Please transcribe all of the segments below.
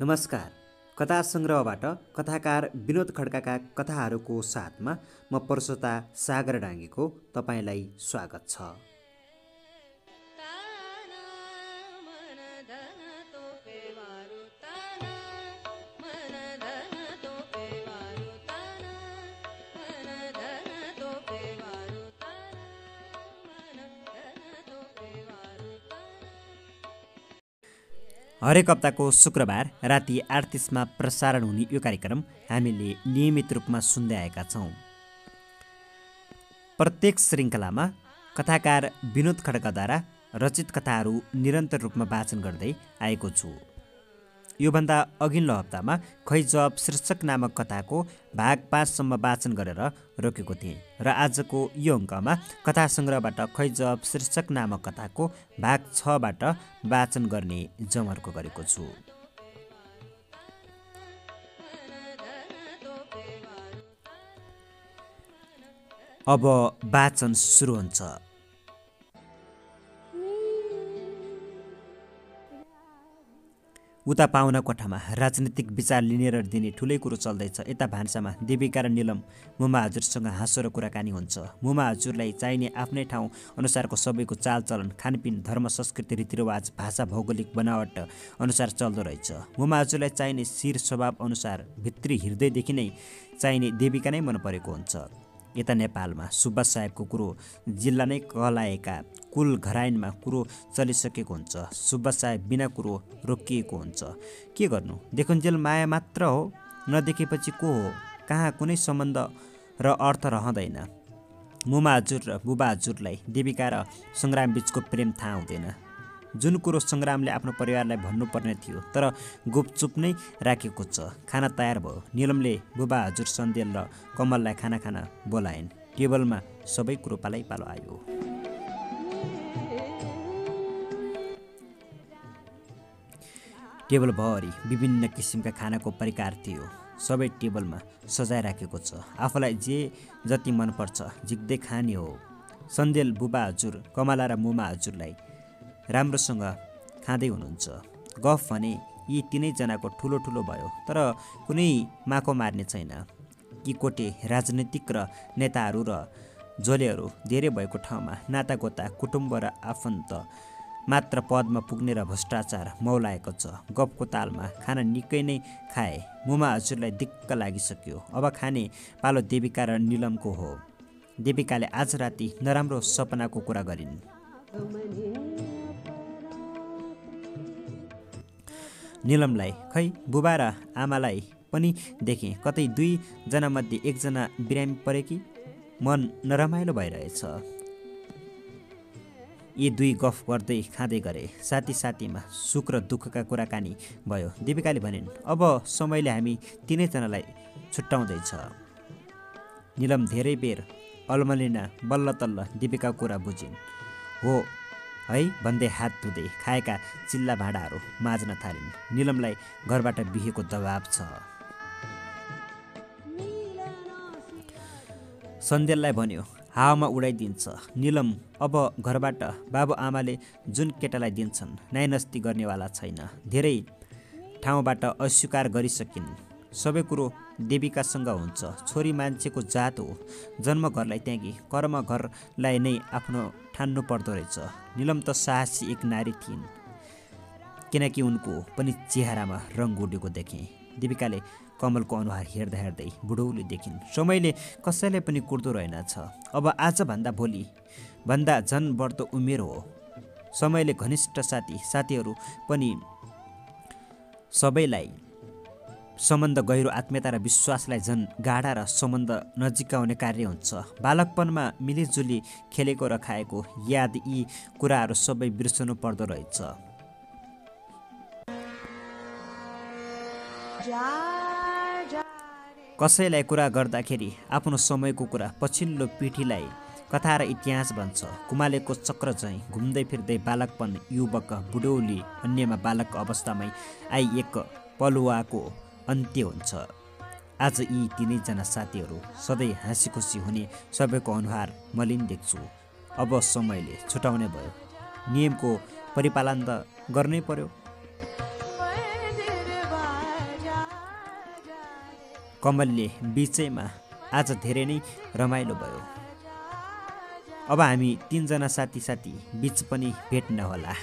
नमस्कार। कथा सङ्ग्रहबाट कथाकार विनोद खड्काका कथाहरूको साथमा म परसोता सागर डाङ्गीको तपाईँलाई स्वागत छ। हरेक हप्ताको शुक्रबार राति 8:30मा प्रसारण हुने यो कार्यक्रम हामीले नियमित रूपमा सुन्दै आएका छौँ। प्रत्येक श्रृङ्खलामा कथाकार विनोद खड्काद्वारा रचित कथाहरू निरन्तर रूपमा वाचन गर्दै आएको छु। योभन्दा अघिल्लो हप्तामा खै जवाफ शीर्षक नामक कथाको भाग 5सम्म वाचन गरेर रोकेको थिएँ र आजको यो अङ्कमा कथा सङ्ग्रहबाट खै जवाफ शीर्षक नामक कथाको भाग 6बाट वाचन गर्ने जमर्को गरेको छु। अब वाचन सुरु हुन्छ। उता पाहुना कोठामा राजनीतिक विचार लिने र दिने ठुलै कुरो चल्दैछ। यता भान्सामा देविका र निलम मुमा हजुरसँग हाँसो र कुराकानी हुन्छ। मुमा हजुरलाई चाहिने आफ्नै ठाउँ अनुसारको सबैको चालचलन, खानपिन, धर्म, संस्कृति, रीतिरिवाज, भाषा, भौगोलिक बनावट अनुसार चल्दो रहेछ। मुमा हजुरलाई चाहिने शिर स्वभाव अनुसार भित्री हृदयदेखि नै चाहिने देविका नै मन परेको हुन्छ। यता नेपालमा सुब्बा साहेबको कुरो जिल्ला नै कहलाएका कुल घरायनमा कुरो चलिसकेको हुन्छ। सुब्बा साहेब बिना कुरो रोकिएको हुन्छ। के गर्नु, देखुन्जेल माया मात्र हो, नदेखेपछि को हो, कहाँ कुनै सम्बन्ध र अर्थ रहँदैन। मुमा हजुर र बुबा हजुरलाई देविका र सङ्ग्राम बिचको प्रेम थाहा हुँदैन। जुन कुरो सङ्ग्रामले आफ्नो परिवारलाई भन्नुपर्ने थियो तर गुपचुप नै राखेको छ। खाना तयार भयो। निलमले बुबा हजुर, सन्देल र कमललाई खाना खान बोलाइन्। टेबलमा सबै कुरो पालैपालो आयो। टेबलभरि विभिन्न किसिमका खानाको परिकार थियो। सबै टेबलमा सजाइराखेको छ। आफूलाई जे जति मनपर्छ झिक्दै खाने हो। सन्देल, बुबा हजुर, कमला र मुमा हजुरलाई राम्रोसँग खाँदै हुनुहुन्छ। गफ भने यी तिनैजनाको ठुलो ठुलो भयो तर कुनै माको मार्ने छैन। यी कोटे राजनीतिक र नेताहरू र जोलेहरू धेरै भएको ठाउँमा नातागोता, कुटुम्ब र आफन्त मात्र पदमा पुग्ने र भ्रष्टाचार मौलाएको छ। गफको तालमा खाना निकै नै खाए। मुमा हजुरलाई दिक्क लागिसक्यो। अब खाने पालो देविका र निलमको हो। देविकाले आज राति नराम्रो सपनाको कुरा गरिन्। निलमलाई खै बुबा र आमालाई पनि देखेँ, कतै 2 जनामध्ये 1 जना बिरामी परे कि मन नरमाइलो भइरहेछ। यी 2 गफ गर्दै खाँदै गरे। साथी साथीमा सुख र दुःखका कुराकानी भयो। देविकाले भनिन्, अब समयले हामी तिनैजनालाई छुट्याउँदैछ। निलम धेरै बेर अल्मलिना बल्ल तल्ल देविकाको कुरा बुझिन्। हो है भन्दै हात धुँदै खाएका चिल्ला भाँडाहरू माझ्न थालिन्। निलमलाई घरबाट बिहेको दबाब छ। सन्देललाई भन्यो, हावामा उडाइदिन्छ। निलम अब घरबाट बाबुआमाले जुन केटालाई दिन्छन् नाइनस्ती गर्नेवाला छैन। धेरै ठाउँबाट अस्वीकार गरिसकिन्। सबै कुरो देविकासँग हुन्छ। छोरी मान्छेको जात हो। जन्म घरलाई त्यागी कर्म घरलाई नै आफ्नो ठान्नु पर्दो रहेछ। निलम त साहसी एक नारी थिइन्, किनकि उनको पनि चेहरामा रङ उडेको देखेँ। देविकाले कमलको अनुहार हेर्दा हेर्दै बुढौली देखिन्। समयले कसैलाई पनि कुर्दो रहेनछ। अब आजभन्दा भोलि भन्दा झन् बढ्दो उमेर हो। समयले घनिष्ठ साथीहरू पनि सबैलाई सम्बन्ध गहिरो आत्मीयता र विश्वासलाई झन् गाढा र सम्बन्ध नजिकाउने कार्य हुन्छ। बालकपनमा मिलिजुली खेलेको र खाएको याद, यी कुराहरू सबै बिर्सनु पर्दो रहेछ। कसैलाई कुरा गर्दाखेरि आफ्नो समयको कुरा पछिल्लो पिँढीलाई कथा र इतिहास भन्छ। कुमालेको चक्र झैँ घुम्दै फिर्दै बालकपन, युवक, बुढौली, अन्यमा बालक अवस्थामै एक पलुवाको अन्त्य हुन्छ। आज यी तिनैजना साथीहरू सधैँ हाँसी खुसी हुने सबैको अनुहार मलिन देख्छु। अब समयले छुटाउने भयो। नियमको परिपालन त गर्नै पर्यो। कमलले बिचैमा आज धेरै नै रमाइलो भयो। अब हामी 3 जना साथी बीच पनि भेट नहोला।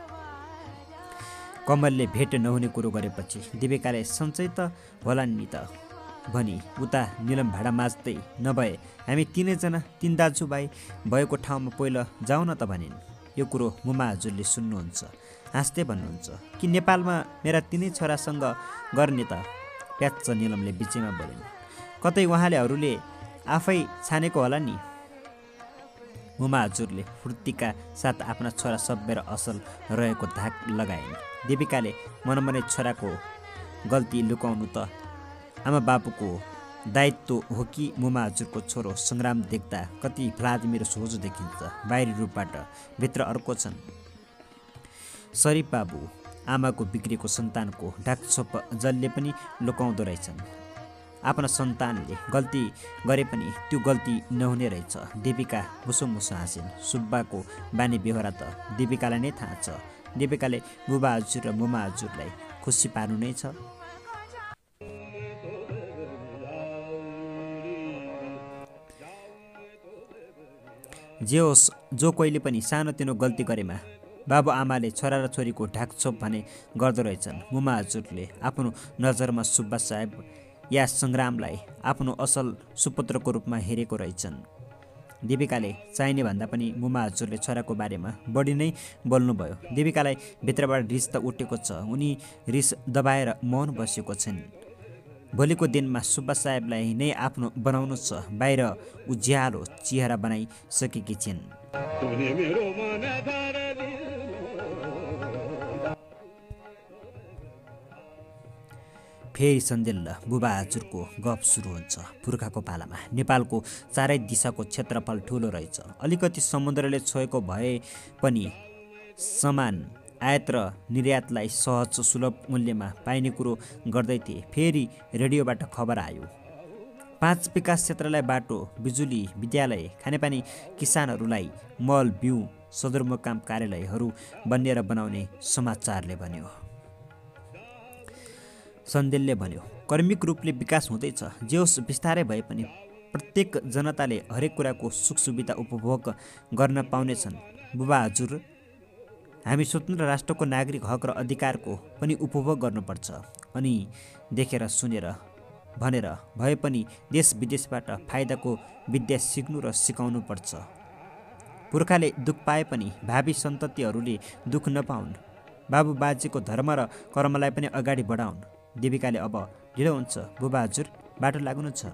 कमलले भेट नहुने कुरो गरेपछि देविकाले सन्चै त होला नि त भनी उता निलम भाडा माझ्दै नभए हामी 3 जना 3 दाजुभाइ भएको ठाउँमा पहिला जाउँ न त भनिन्। यो कुरो मुमा हजुरले सुन्नुहुन्छ, हाँस्दै भन्नुहुन्छ कि नेपालमा मेरा 3 छोरासँग गर्ने त? प्याच्च निलमले बिचैमा बोलिन्। कतै उहाँलेहरूले आफै छानेको होला नि। मुमा हजुरले फुर्तीका साथ आफ्ना छोरा सभ्य र असल रहेको धाक लगाइन्। देविकाले मनमनै छोराको गल्ती लुकाउनु त आमा बाबुको दायित्व हो कि मुमा हजुरको छोरो सङ्ग्राम देख्दा कति भ्लादिमिर सोझो देखिन्छ। बाहिरी रूपबाट भित्र अर्को छन्। शरीफ बाबु आमाको बिग्रेको सन्तानको ढाकछोप जसले पनि लुकाउँदो रहेछन्। आफ्ना सन्तानले गल्ती गरे पनि त्यो गल्ती नहुने रहेछ। देविका मुसो मुसो हाँसिन्। सुब्बाको बानी बेहोरा त देविकालाई नै थाहा छ। देविकाले बुबा हजुर र मुमा हजुरलाई खुसी पार्नु नै छ। जे होस्, जो कोहीले पनि सानोतिनो गल्ती गरेमा बाबु आमाले छोरा र छोरीको ढाकछोप भने गर्दो रहेछन्। मुमा हजुरले आफ्नो नजरमा सुब्बा साहेब या सङ्ग्रामलाई आफ्नो असल सुपुत्रको रूपमा हेरेको रहेछन्। देविकाले चाहिने भन्दा पनि मुमा हजुरले छोराको बारेमा बढी नै बोल्नुभयो। देविकालाई भित्रबाट रिस त उठेको छ, उनी रिस दबाएर मौन बसेको छिन्। भोलिको दिनमा सुब्बा साहेबलाई नै आफ्नो बनाउनु छ। बाहिर उज्यालो चेहरा बनाइसकेकी छिन्। फेरि सन्देल्ल बुबा हजुरको गफ सुरु हुन्छ। पुर्खाको पालामा नेपालको चारै दिशाको क्षेत्रफल ठुलो रहेछ। अलिकति समुद्रले छोएको भए पनि समान आयात र निर्यातलाई सहज सुलभ मूल्यमा पाइने कुरो गर्दै थिए। फेरि रेडियोबाट खबर आयो, 5 विकास क्षेत्रलाई बाटो, बिजुली, विद्यालय, खानेपानी, किसानहरूलाई मल, बिउ, सदरमुकाम कार्यालयहरू बन्नेर बनाउने समाचारले भन्यो। सन्देलले भन्यो, कर्मिक रूपले विकास हुँदैछ। जे होस्, बिस्तारै भए पनि प्रत्येक जनताले हरेक कुराको सुख सुविधा उपभोग गर्न पाउनेछन्। बुबा हजुर, हामी स्वतन्त्र राष्ट्रको नागरिक हक र अधिकारको पनि उपभोग गर्नुपर्छ। अनि देखेर सुनेर भनेर भए पनि देश विदेशबाट फाइदाको विद्या सिक्नु र सिकाउनु पर्छ। पुर्खाले दुःख पाए पनि भावी सन्ततिहरूले दुःख नपाउन्। बाबु बाजेको धर्म र कर्मलाई पनि अगाडि बढाउन्। देविकाले अब ढिलो हुन्छ, बुबा हजुर बाटो लाग्नु छ।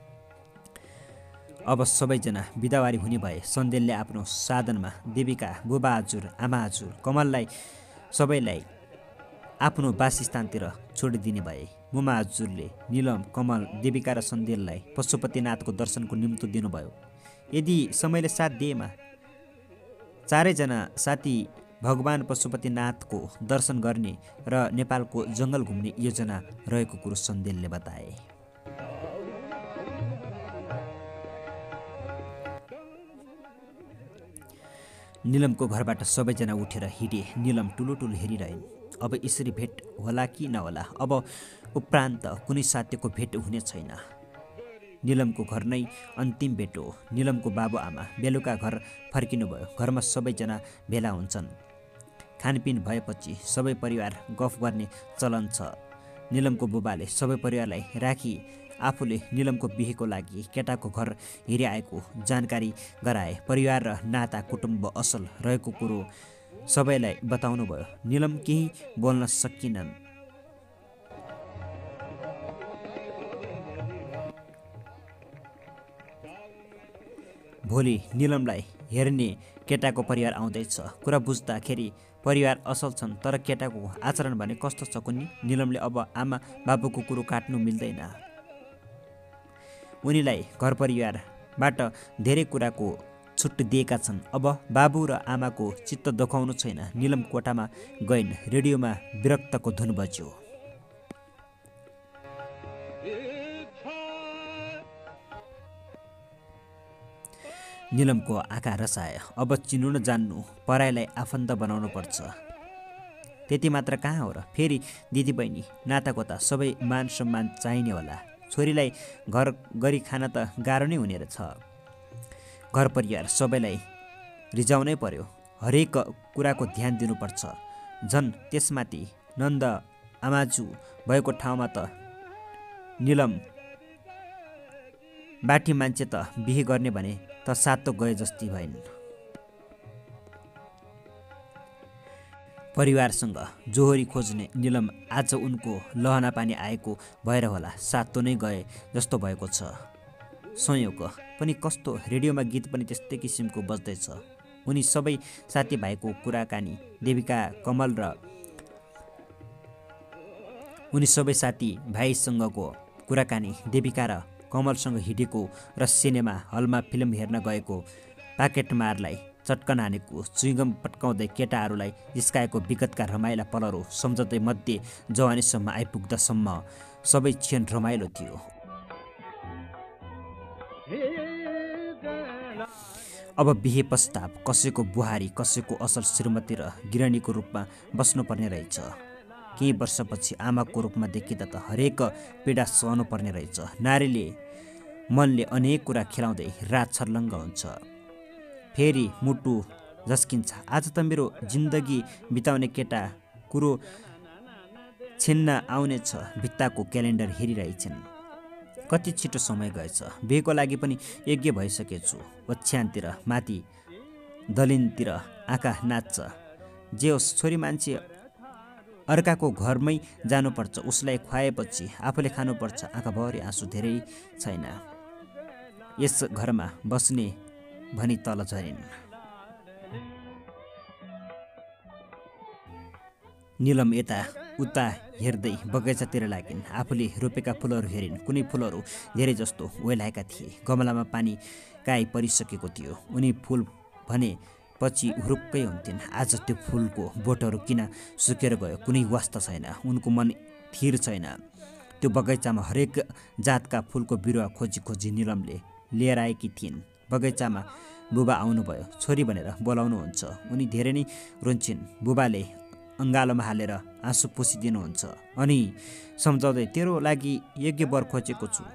अब सबैजना बिदावारी हुने भए। सन्देलले आफ्नो साधनमा देविका, बुबा हजुर, आमा हजुर, कमललाई सबैलाई आफ्नो वासस्थानतिर छोडिदिने भए। मुमा हजुरले निलम, कमल, देविका र सन्देललाई पशुपतिनाथको दर्शनको निम्तो दिनुभयो। यदि समयले साथ दिएमा चारैजना साथी भगवान पशुपतिनाथको दर्शन गर्ने र नेपालको जङ्गल घुम्ने योजना रहेको कुरो सन्देलले बताए। निलमको घरबाट सबैजना उठेर हिँडे। निलम ठुलो हेरिरहन्। अब यसरी भेट होला कि नहोला, अब उपरान्त कुनै साथीको भेट हुने छैन। निलमको घर नै अन्तिम भेट हो। निलमको बाबुआमा बेलुका घर फर्किनुभयो। घरमा सबैजना भेला हुन्छन्। खानपिन भएपछि सबै परिवार गफ गर्ने चलन छ। निलमको बुबाले सबै परिवारलाई राखी आफूले निलमको बिहेको लागि केटाको घर हेरिआएको जानकारी गराए। परिवार र नाता कुटुम्ब असल रहेको कुरो सबैलाई बताउनु भयो। निलम केही बोल्न सकिनन्। भोलि निलमलाई हेर्ने केटाको परिवार आउँदैछ। कुरा बुझ्दाखेरि परिवार असल छन्, तर केटाको आचरण भने कस्तो छ कुन्नी? निलमले अब आमा बाबुको कुरो काट्नु मिल्दैन। उनीलाई घर परिवारबाट धेरै कुराको छुट दिएका छन्। अब बाबु र आमाको चित्त दुखाउनु छैन। निलम कोठामा गइन्। रेडियोमा विरक्तको धुन बज्यो। निलमको आँखा रसायो। अब चिन्नु न जान्नु, पराईलाई आफन्त बनाउनु पर्छ। त्यति मात्र कहाँ हो र? फेरि दिदीबहिनी, नातागोता सबै मान सम्मान चाहिने होला। छोरीलाई घर गरी खान त गाह्रो नै हुने रहेछ। घर परिवार सबैलाई रिजाउनै पर्यो। हरेक कुराको ध्यान दिनुपर्छ। झन् त्यसमाथि नन्द आमाजु भएको ठाउँमा त निलम बाठी मान्छे त बिहे गर्ने भने त सातो गए जस्ती भइन्। परिवारसँग जोहोरी खोज्ने निलम आज उनको लहना पानी आएको भएर होला सातो नै गए जस्तो भएको छ। संयोग पनि कस्तो, रेडियोमा गीत पनि त्यस्तै किसिमको बज्दैछ। उनी सबै साथीभाइको कुराकानी देविका कमल र उनी सबै साथीभाइसँगको कुराकानी देविका र कमलसँग हिँडेको र सिनेमा हलमा फिल्म हेर्न गएको, पाकेटमारलाई चट्कन हानेको, चुइगम पट्काउँदै केटाहरूलाई जिस्काएको विगतका रमाइला पलहरू सम्झँदै मध्य जवानीसम्म आइपुग्दासम्म सबै क्षण रमाइलो थियो। अब बिहे प्रस्ताव कसैको बुहारी, कसैको असल श्रीमती र गिरणीको रूपमा बस्नुपर्ने रहेछ। केही वर्षपछि आमाको रूपमा देखिँदा त हरेक पीडा सहनु पर्ने रहेछ। नारीले मनले अनेक कुरा खेलाउँदै रात छर्लङ्ग हुन्छ, फेरि मुटु झस्किन्छ। आज त मेरो जिन्दगी बिताउने केटा कुरो छिन्न आउनेछ। भित्ताको क्यालेन्डर हेरिरहेछन्। कति छिटो समय गएछ। बिहेको लागि पनि यज्ञ भइसकेछु। ओछ्यानतिर माथि दलिनतिर आँखा नाच्छ। जे होस्, छोरी मान्छे अर्काको घरमै जानुपर्छ। उसलाई खुवाएपछि आफूले खानुपर्छ। आँखाभरि आँसु धेरै छैन। यस घरमा बस्ने भनी तल झरिन्। निलम यता उता हेर्दै बगैँचातिर लागिन्। आफूले रोपेका फुलहरू हेरिन्। कुनै फुलहरू धेरै जस्तो ओइलाएका थिए। गमलामा पानी काई परिसकेको थियो। उनी फुल भने पछि हुरुक्कै हुन्थिन्। आज त्यो फुलको बोटहरू किन सुकेर गयो कुनै वास्ता छैन। उनको मन थिर छैन। त्यो बगैँचामा हरेक जातका फुलको बिरुवा खोजी खोजी निलमले लिएर आएकी थिइन्। बगैँचामा बुबा आउनुभयो। छोरी भनेर बोलाउनुहुन्छ। उनी धेरै नै रुन्छिन्। बुबाले अँगालोमा हालेर आँसु पुसिदिनुहुन्छ अनि सम्झाउँदै, तेरो लागि यज्ञ वर खोजेको छु।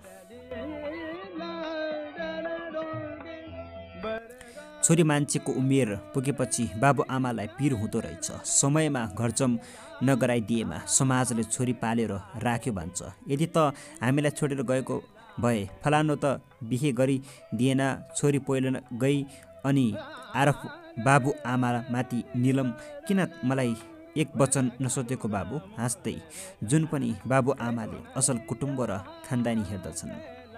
छोरी मान्छेको उमेर पुगेपछि बाबुआमालाई पिर हुँदो रहेछ। समयमा घरजम नगराइदिएमा समाजले छोरी पालेर राख्यो भन्छ। यदि त हामीलाई छोडेर गएको भए फलानु त बिहे गरिदिएन, छोरी पहिलो गई अनि आरोप बाबुआमामाथि निलम किन मलाई एक वचन नसोधेको बाबु हाँस्दै। जुन पनि बाबुआमाले असल कुटुम्ब र खानदानी हेर्दछन्।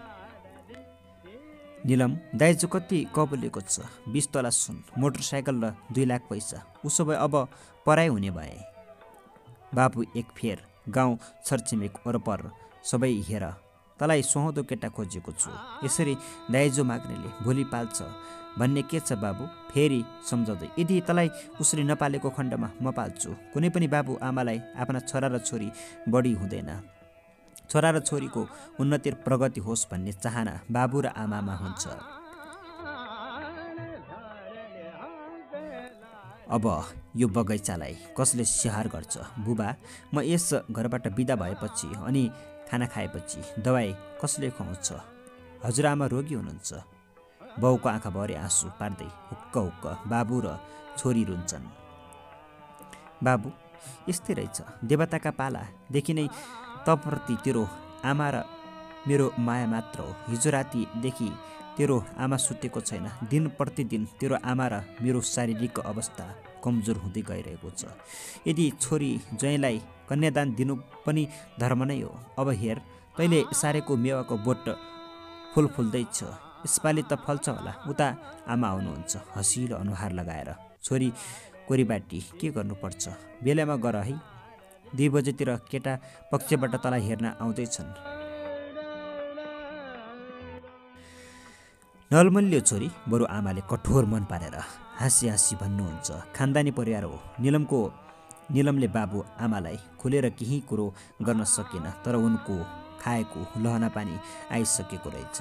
निलम दाइजो कति कबुलेको छ? 20 तोला सुन, मोटरसाइकल र 2 लाख पैसा। उसो भए अब पराई हुने भए। बाबु एक फेर गाउँ छरछिमेक वरपर सबै हेर, तँलाई सुहाउँदो केटा खोजेको छु। यसरी दाइजो माग्नेले भोलि पाल्छ भन्ने के छ बाबु? फेरि सम्झाउँदै, यदि तँलाई उसले नपालेको खण्डमा म पाल्छु। कुनै पनि बाबु आमालाई आफ्ना छोरा र छोरी बढी हुँदैन। छोरा र छोरीको उन्नति र प्रगति होस् भन्ने चाहना बाबु र आमामा हुन्छ। अब यो बगैँचालाई कसले स्याहार गर्छ? बुबा, म यस घरबाट बिदा भएपछि अनि खाना खाएपछि दबाई कसले खुवाउँछ? हजुरआमा रोगी हुनुहुन्छ। बाउको आँखाभरि आँसु पार्दै हुक्क हुक्क बाबु र छोरी रुन्छन्। बाबु, यस्तै रहेछ। देवताका पालादेखि नै तप्रति तेरो आमा र मेरो माया मात्र हो। हिजो रातिदेखि तेरो आमा सुतेको छैन। दिन प्रतिदिन तेरो आमा र मेरो शारीरिक अवस्था कमजोर हुँदै गइरहेको छ। यदि छोरी ज्वाइँलाई कन्यादान दिनु पनि धर्म नै हो। अब हेर, तैँले सारेको मेवाको बोट फुल्दैछ। यसपालि त फल्छ होला। उता आमा आउनुहुन्छ हँसिलो अनुहार लगाएर। छोरी कोरीबाटी के गर्नुपर्छ? बेलामा गर है। 2 बजेतिर केटा पक्षबाट तँलाई हेर्न आउँदैछन्। नलमल्यो छोरी, बरु आमाले कठोर मन पारेर हाँसी हाँसी भन्नुहुन्छ। खानदानी परिवार हो। निलमले बाबु आमालाई खुलेर केही कुरो गर्न सकेन, तर उनको खाएको लहना पानी आइसकेको रहेछ।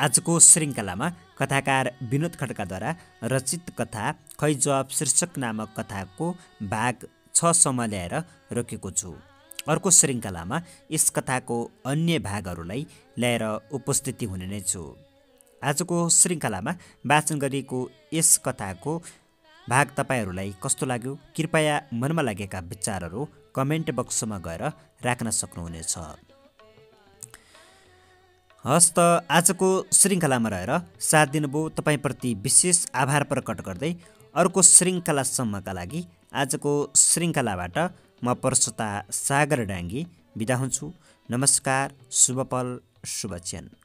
आजको श्रृङ्खलामा कथाकार विनोद खड्काद्वारा रचित कथा खै जवाफ शीर्षक नामक कथाको भाग 6 सम्म ल्याएर रोकेको छु। अर्को श्रृङ्खलामा यस कथाको अन्य भागहरूलाई ल्याएर उपस्थिति हुने नै छु। आजको श्रृङ्खलामा वाचन गरिएको यस कथाको भाग तपाईँहरूलाई कस्तो लाग्यो? कृपया मनमा लागेका विचारहरू कमेन्ट बक्समा गएर राख्न सक्नुहुनेछ। हस् त आजको श्रृङ्खलामा रहेर साथ दिनुभयो तपाईँप्रति विशेष आभार प्रकट गर्दै अर्को श्रृङ्खलासम्मका लागि आजको श्रृङ्खलाबाट म प्रस्तुता सागर डाङ्गी बिदा हुन्छु। नमस्कार, शुभ पल, शुभ क्षण।